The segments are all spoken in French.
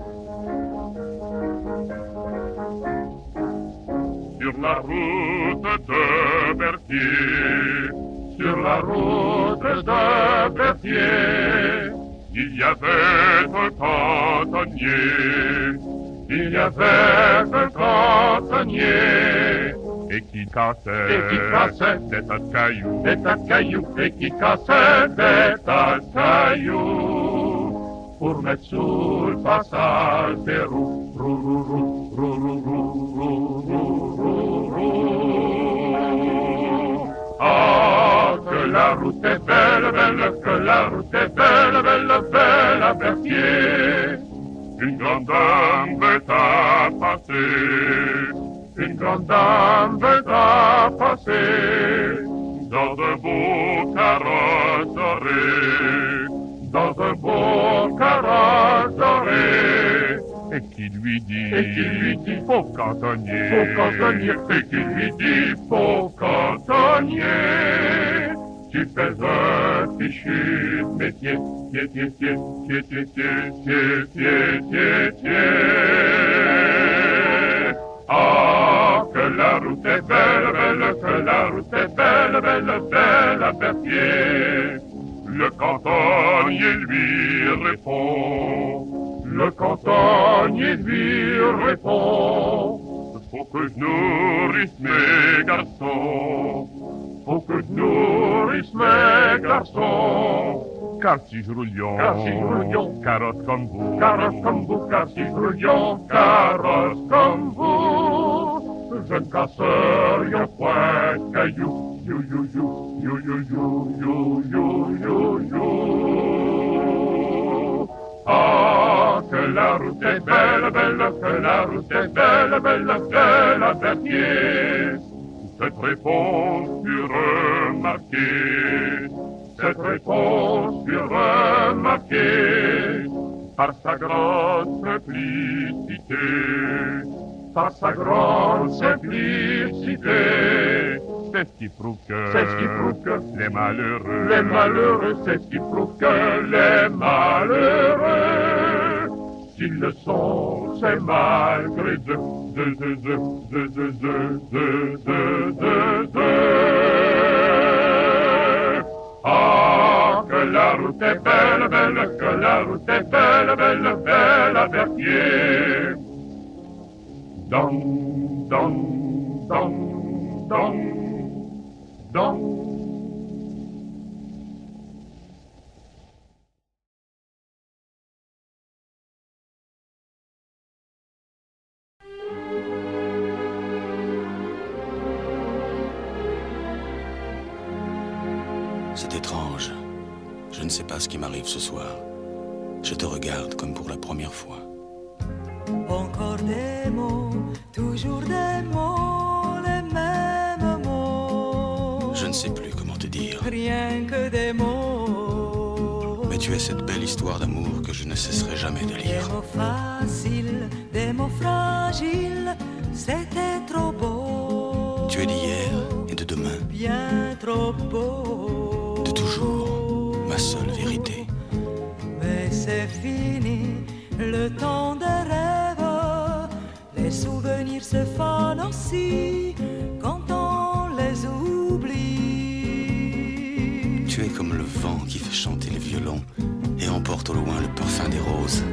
Sur la route de Berthier, sur la route de Berthier, il y avait un cantonnier, il y avait un cantonnier, et qui cassait des tas de cailloux, et qui cassait des tas de cailloux, pour mettre sous le passage des roues, Ah, que la route est belle, belle, que la route est belle, belle, belle à Berthier. Une grande dame veut à passer, une grande dame veut à passer, dans un beau carrosse doré, dans un beau carrosse doré. Et qui lui dit, faux cantonnier, et qui lui dit, faux cantonnier, tu fais un fichu métier, Ah, que la route est belle, belle, que la route est belle, belle, belle à Berthier. Le cantonnier lui répond, le cantonnier lui répond, faut que je nourrisse mes garçons, faut que je nourrisse mes garçons. Car si je roule lion, carotte comme vous, car si je roule lion, carotte comme vous, je ne casse rien point de cailloux, you, you, you, you, you, you, you, you, you, you. Ah, que la route est belle, belle, que la route est belle, belle, belle à Berthier. Cette réponse fut remarquée, cette réponse fut remarquée par sa grande simplicité, par sa grande simplicité. C'est ce qui prouve que, les malheureux, c'est ce qui prouve que les malheureux, s'ils le sont, c'est malgré eux, Ah, que la route est belle, belle, que la route est belle, belle, belle à Berthier. Dong, dong, dong, dong, dong. C'est étrange. Je ne sais pas ce qui m'arrive ce soir. Je te regarde comme pour la première fois. Encore des mots, toujours des mots, les mêmes mots. Je ne sais plus comment te dire. Rien que des mots. Mais tu es cette belle histoire d'amour que je ne cesserai jamais de lire. Des mots faciles, des mots fragiles, c'était trop beau. Tu es d'hier et de demain. Bien trop beau. De toujours, ma seule vérité. Mais c'est fini, le temps des rêves. Les souvenirs se fanent aussi quand on les oublie. Tu es comme le vent qui fait chanter les violons et emporte au loin le parfum des roses.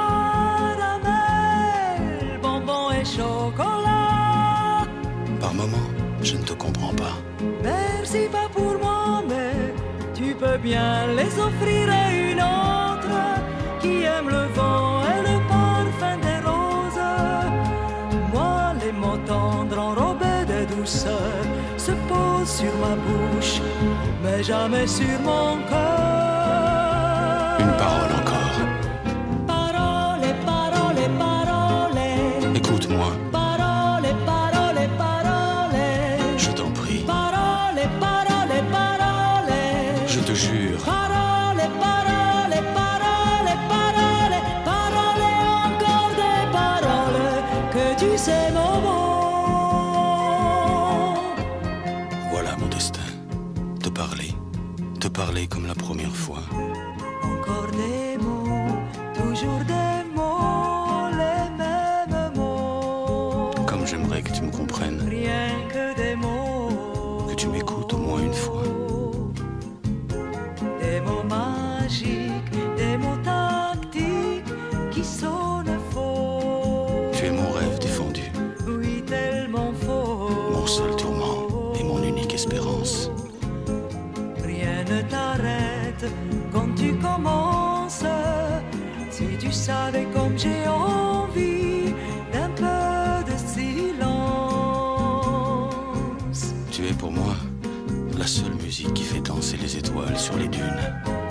Caramel, bonbons et chocolat. Par moments, je ne te comprends pas. Merci pas pour moi, mais tu peux bien les offrir à une autre qui aime le vent et le parfum des roses. Moi, les mots tendres enrobés de douceur se posent sur ma bouche, mais jamais sur mon cœur. Une parole encore. Parole, parole, parole. Écoute-moi. Parole, parole, parole. Je t'en prie. Parole, parole, parole. Je te jure. Parole, parole, parole, parole. Parole, encore des paroles que tu sais mon mot. Voilà mon destin. Te parler comme la première fois. Encore des mots, toujours des mots, qui sonne faux. Tu es mon rêve défendu, Oui, tellement faux. mon seul tourment et mon unique espérance. Rien ne t'arrête quand tu commences. Si tu savais comme j'ai envie d'un peu de silence. Tu es pour moi la seule musique qui fait danser les étoiles sur les dunes.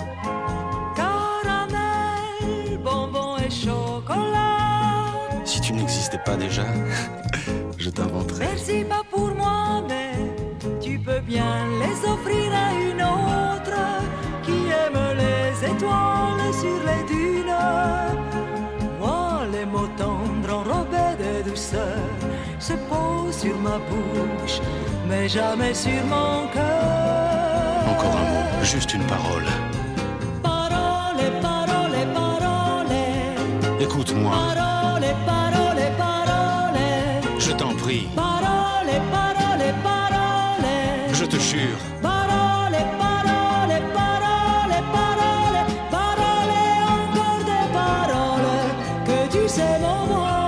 Caramel, bonbon et chocolat. Si tu n'existais pas déjà, je t'inventerais. Merci pas pour moi, mais tu peux bien les offrir à une autre qui aime les étoiles sur les dunes. Moi, les mots tendres enrobés de douceur se posent sur ma bouche, mais jamais sur mon cœur. Encore un mot, juste une parole. Parole, parole, parole. Écoute-moi, Parole, parole, parole. je t'en prie, Parole, parole, parole. je te jure. Parole, parole, parole, parole. Parole, encore des paroles. Que tu sais mon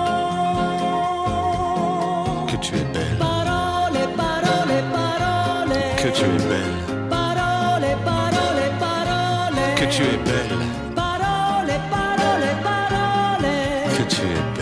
mot. Que tu es belle, Parole, parole, parole. que tu es belle, Parole, parole, parole. que tu es belle, Parole, parole, parole. que tu es belle.